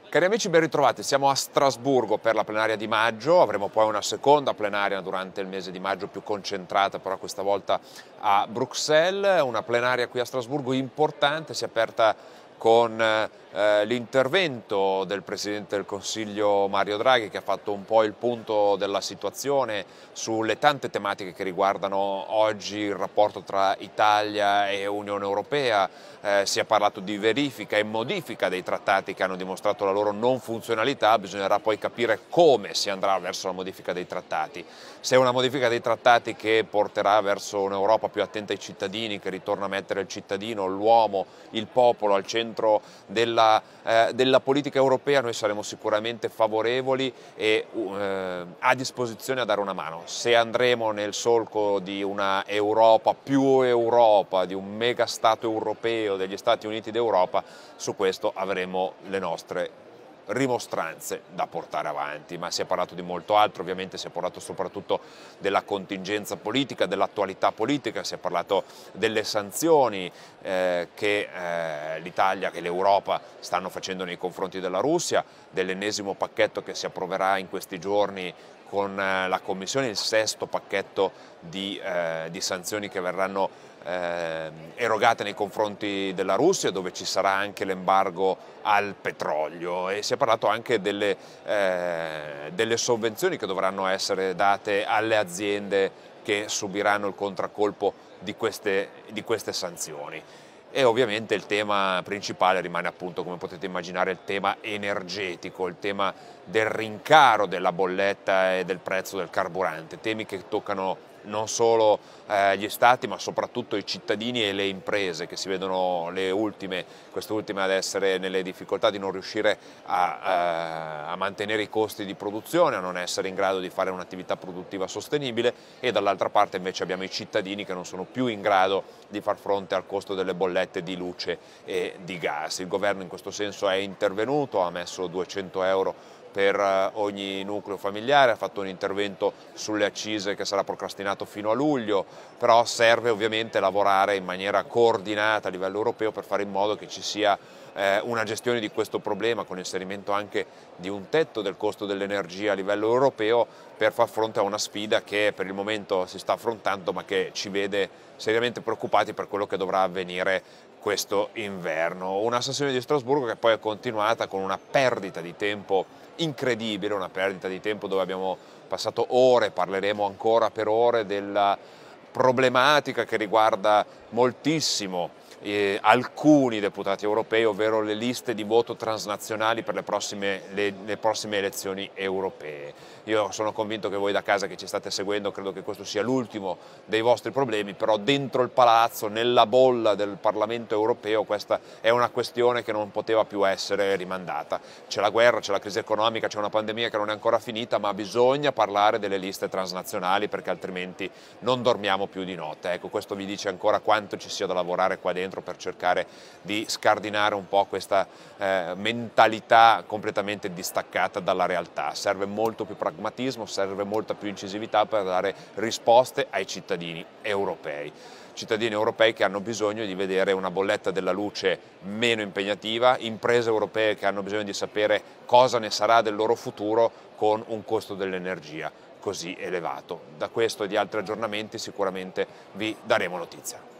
Cari amici, ben ritrovati. Siamo a Strasburgo per la plenaria di maggio, avremo poi una seconda plenaria durante il mese di maggio più concentrata, però questa volta a Bruxelles, una plenaria qui a Strasburgo importante, si è aperta con l'intervento del Presidente del Consiglio Mario Draghi, che ha fatto un po' il punto della situazione sulle tante tematiche che riguardano oggi il rapporto tra Italia e Unione Europea. Si è parlato di verifica e modifica dei trattati che hanno dimostrato la loro non funzionalità, bisognerà poi capire come si andrà verso la modifica dei trattati. Se è una modifica dei trattati che porterà verso un'Europa più attenta ai cittadini, che ritorna a mettere il cittadino, l'uomo, il popolo al centro della politica europea, noi saremo sicuramente favorevoli e a disposizione a dare una mano. Se andremo nel solco di una Europa più Europa, di un mega Stato europeo, degli Stati Uniti d'Europa, su questo avremo le nostre rimostranze da portare avanti, ma si è parlato di molto altro, ovviamente si è parlato soprattutto della contingenza politica, dell'attualità politica, si è parlato delle sanzioni che l'Italia e l'Europa stanno facendo nei confronti della Russia, dell'ennesimo pacchetto che si approverà in questi giorni con la Commissione, il sesto pacchetto di sanzioni che verranno erogate nei confronti della Russia, dove ci sarà anche l'embargo al petrolio, e si è parlato anche delle sovvenzioni che dovranno essere date alle aziende che subiranno il contraccolpo di queste sanzioni. E ovviamente il tema principale rimane, appunto, come potete immaginare, il tema energetico, il tema del rincaro della bolletta e del prezzo del carburante, temi che toccano non solo gli stati, ma soprattutto i cittadini e le imprese, che si vedono queste ultime ad essere nelle difficoltà di non riuscire a mantenere i costi di produzione, a non essere in grado di fare un'attività produttiva sostenibile, e dall'altra parte invece abbiamo i cittadini che non sono più in grado di far fronte al costo delle bollette di luce e di gas. Il governo in questo senso è intervenuto, ha messo 200 euro per ogni nucleo familiare, ha fatto un intervento sulle accise che sarà procrastinato fino a luglio, però serve ovviamente lavorare in maniera coordinata a livello europeo per fare in modo che ci sia una gestione di questo problema, con l'inserimento anche di un tetto del costo dell'energia a livello europeo, per far fronte a una sfida che per il momento si sta affrontando, ma che ci vede seriamente preoccupati per quello che dovrà avvenire questo inverno. Una sessione di Strasburgo che poi è continuata con una perdita di tempo incredibile, una perdita di tempo dove abbiamo passato ore, parleremo ancora per ore della problematica che riguarda moltissimo alcuni deputati europei, ovvero le liste di voto transnazionali per le prossime elezioni europee. Io sono convinto che voi da casa che ci state seguendo, credo che questo sia l'ultimo dei vostri problemi, però dentro il palazzo, nella bolla del Parlamento europeo, questa è una questione che non poteva più essere rimandata. C'è la guerra, c'è la crisi economica, c'è una pandemia che non è ancora finita, ma bisogna parlare delle liste transnazionali, perché altrimenti non dormiamo più di notte. Ecco, questo vi dice ancora quanto ci sia da lavorare qua dentro per cercare di scardinare un po' questa mentalità completamente distaccata dalla realtà. Serve molto più pragmatismo, serve molta più incisività per dare risposte ai cittadini europei. Cittadini europei che hanno bisogno di vedere una bolletta della luce meno impegnativa, imprese europee che hanno bisogno di sapere cosa ne sarà del loro futuro con un costo dell'energia così elevato. Da questo e di altri aggiornamenti sicuramente vi daremo notizia.